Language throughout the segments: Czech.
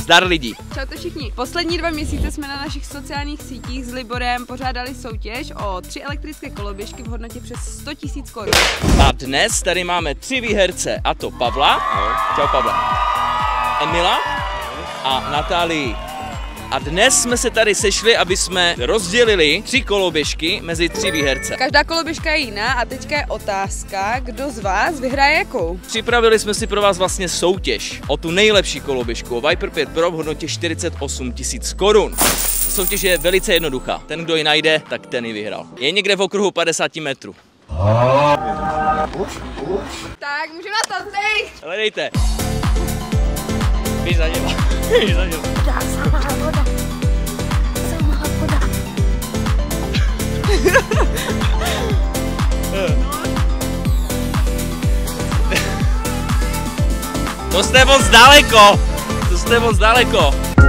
Zdar lidi. Čaute všichni. Poslední 2 měsíce jsme na našich sociálních sítích s Liborem pořádali soutěž o 3 elektrické koloběžky v hodnotě přes 100 000 korun. A dnes tady máme 3 výherce, a to Pavla, čau Pavle, Emila a Natálii. A dnes jsme se tady sešli, aby jsme rozdělili 3 koloběžky mezi 3 výherce. Každá koloběžka je jiná a teďka je otázka, kdo z vás vyhraje jakou. Připravili jsme si pro vás vlastně soutěž o tu nejlepší koloběžku, o Viper 5 Pro v hodnotě 48 000 korun. Soutěž je velice jednoduchá. Ten, kdo ji najde, tak ten ji vyhrál. Je někde v okruhu 50 metrů. Tak, můžeme na to, teď! Hledejte. Běž za něma. Běž za něma. Samá voda. To jste moc daleko. To jste moc daleko.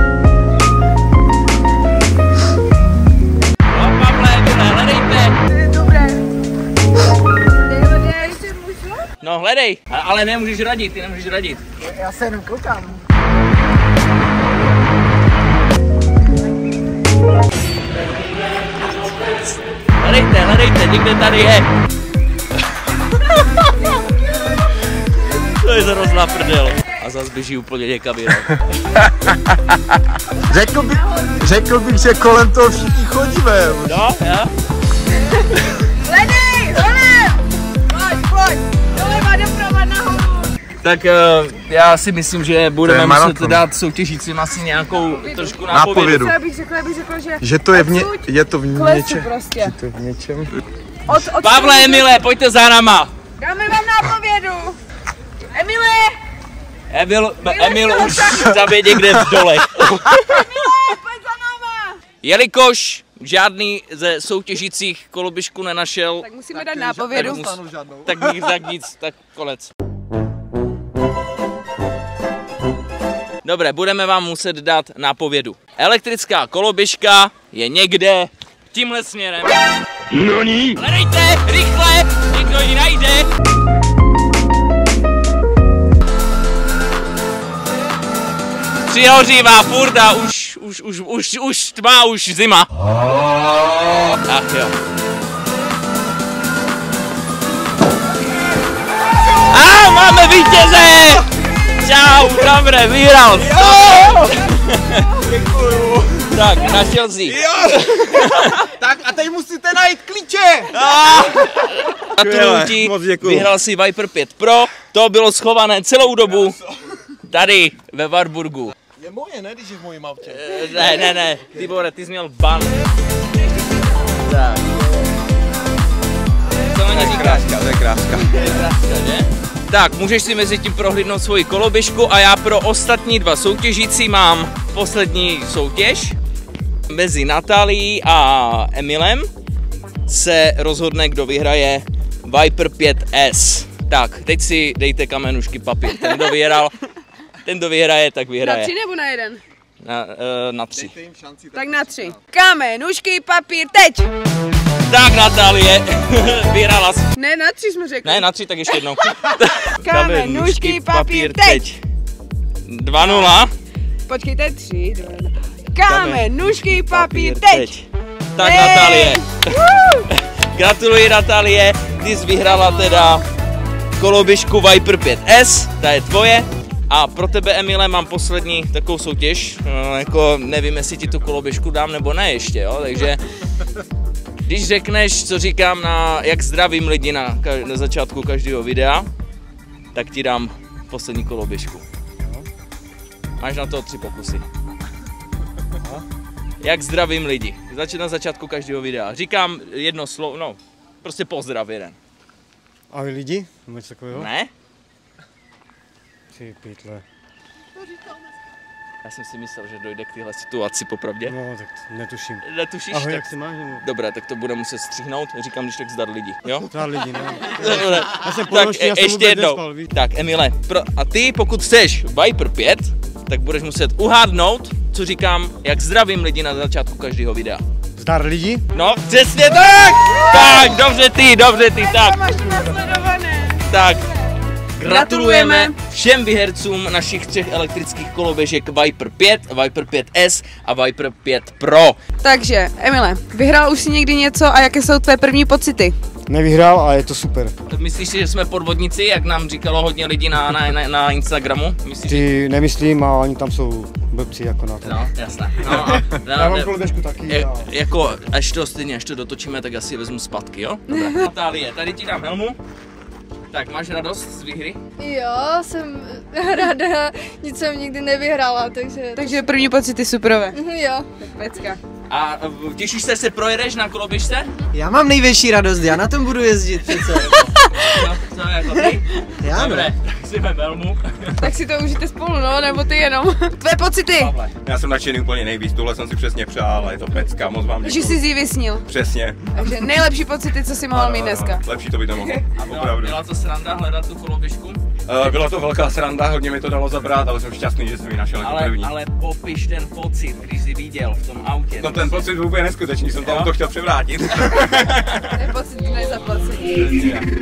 No, Pavle, hledejte. Dobré. No, hledej. Ale nemůžeš radit, ty nemůžeš radit. Já se jenom koukám. Hledejte, někde tady je. To je hrozná prdel. A zas běží úplně někam jinam. Řekl bych, že kolem toho všichni chodíme. No, jo. Hledej, holem! Pojď, doleva, doprava, nahoru. Tak já si myslím, že budeme muset dát soutěžícím asi nějakou trošku nápovědu. Já bych řekla, že to je v něčem. Prostě. Že to je v něčem. Pavle, Emile, pojďte za náma. Dáme vám nápovědu. Emil už zabije někde v dolech. Emile, pojď za náma. Jelikož žádný ze soutěžících koloběžku nenašel, Tak musíme dát nápovědu. tak nic, tak konec. Dobré, budeme vám muset dát nápovědu. Elektrická koloběžka je někde tímhle směrem. Noni? Hledejte, rychle, někdo ji najde. Přihořívá furt a už tma, už zima. Ach jo. A máme vítěze! Čau, dobré, vyhrál. Děkuju. Tak, našel jsi. Tak a teď musíte najít klíče. Gratuluju ti, vyhrál si Viper 5 Pro. To bylo schované celou dobu tady ve Wartburgu. Je moje, ne, když je v mojím autě. Ne, Tibore, ty jsi měl ban. Tak. Co na ní říkáš? To je kráska. Ne? Tak, můžeš si mezi tím prohlídnout svoji koloběžku a já pro ostatní 2 soutěžící mám poslední soutěž. Mezi Natálií a Emilem se rozhodne, kdo vyhraje Viper 5S. Tak, teď si dejte kamenušky papír. Ten, kdo vyhraje, tak vyhraje. Na 3 nebo na 1? Na 3. Tak na 3. Kámen, nůžky, papír, teď! Tak, Natálie, vyhrála jsi. Ne, na 3 jsme řekli. Ne, na 3, tak ještě jednou. Kámen, nůžky, papír, teď! 2-0. Počkejte, 3, 2, Kámen, nůžky, papír, teď! Tak, Natálie. Gratuluji, Natálie, ty jsi vyhrála teda koloběžku Viper 5S, ta je tvoje. A pro tebe, Emile, mám poslední takovou soutěž, jako nevím, jestli ti tu koloběžku dám nebo ne ještě, jo, takže když řekneš, co říkám jak zdravím lidi na začátku každého videa, tak ti dám poslední koloběžku. Máš na to 3 pokusy. Jak zdravím lidi, na začátku každého videa. Říkám jedno slovo, no, prostě pozdrav jeden. Ahoj lidi, něco takového? Ne? Ty pytle. Já jsem si myslel, že dojde k téhle situaci, popravdě. No, tak netuším. Netušíš? Ahoj, tak... jak se máš? Dobré, tak to bude muset střihnout. Říkám, když tak zdar lidi, jo? Zdar lidi, no. Já jsem ještě jednou. Nespal, tak, Emile, a ty, pokud chceš Viper 5, tak budeš muset uhádnout, co říkám, jak zdravím lidi na začátku každého videa. Zdar lidi? No, přesně tak! Tak, dobře ty, tak. Máš to nasledované. Tak, Gratulujeme všem výhercům našich 3 elektrických koloběžek Viper 5, Viper 5S a Viper 5 Pro. Takže, Emile, vyhrál už si někdy něco a jaké jsou tvé první pocity? Nevyhrál a je to super. Myslíš si, že jsme podvodníci, jak nám říkalo hodně lidí na Instagramu? Myslíš, Ty nemyslím a oni tam jsou blbci jako na to. No, jasné. No, Já mám koloběžku taky. jako, až to dotočíme, tak asi vezmu zpátky, jo? Dobré. Natálie, tady ti dám helmu. Tak, máš radost z výhry? Jo, jsem ráda, nic jsem nikdy nevyhrála, takže... Takže první pocity superové. Jo. Pecka. A těšíš se projedeš na koloběžce? Já mám největší radost, já na tom budu jezdit přece. No, co jako ty? Já Dobré, tak si vem helmu. Tak si to užijte spolu, no, nebo ty jenom. Tvé pocity? Pavle. Já jsem nadšený úplně nejvíc, tohle jsem si přesně přál, je to pecka, moc vám Že děkuju. jsi ji vysnil. Přesně. Takže nejlepší pocity, co jsi mohl mít dneska. Lepší to by to mohlo, A opravdu. byla to sranda hledat tu koloběžku? Byla to velká sranda, hodně mi to dalo zabrat, ale jsem šťastný, že jsem ji našel jako první. Ale popiš ten pocit, když jsi viděl v tom autě. No ten pocit byl úplně neskutečný, jsem to auto chtěl převrátit. To je pocit nezaplacení.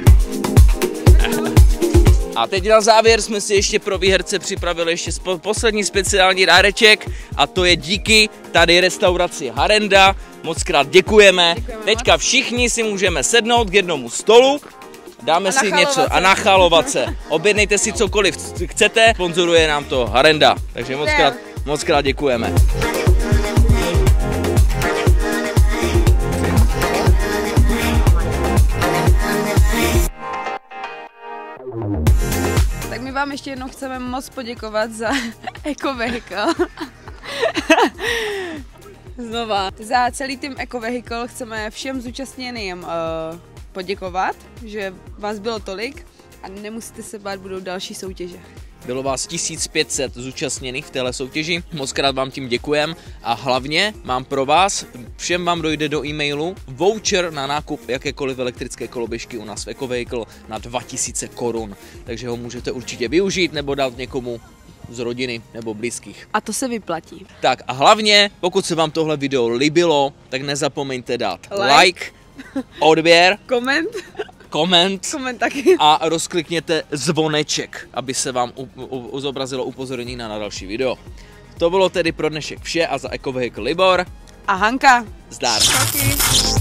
A teď na závěr jsme si ještě pro výherce připravili ještě poslední speciální dáreček a to je díky tady restauraci Harenda. Moc krát děkujeme. Teďka všichni si můžeme sednout k jednomu stolu, dáme si něco a nachalovat se. Objednejte si cokoliv chcete, sponzoruje nám to Harenda. Takže moc krát děkujeme. Tak my vám ještě jednou chceme moc poděkovat za Ecovehicle. Znova. Za celý tým Ecovehicle chceme všem zúčastněným poděkovat, že vás bylo tolik a nemusíte se bát, budou další soutěže. Bylo vás 1500 zúčastněných v téhle soutěži, moc krát vám tím děkujem a hlavně mám pro vás, všem vám dojde do e-mailu voucher na nákup jakékoliv elektrické koloběžky u nás v Ecovehicle na 2000 korun, takže ho můžete určitě využít nebo dát někomu z rodiny nebo blízkých. A to se vyplatí. Tak a hlavně, pokud se vám tohle video líbilo, tak nezapomeňte dát like odběr, koment taky. a rozklikněte zvoneček, aby se vám zobrazilo upozornění na další video. To bylo tedy pro dnešek vše a za Ecovehicle Libor A Hanka. zdar. Taky.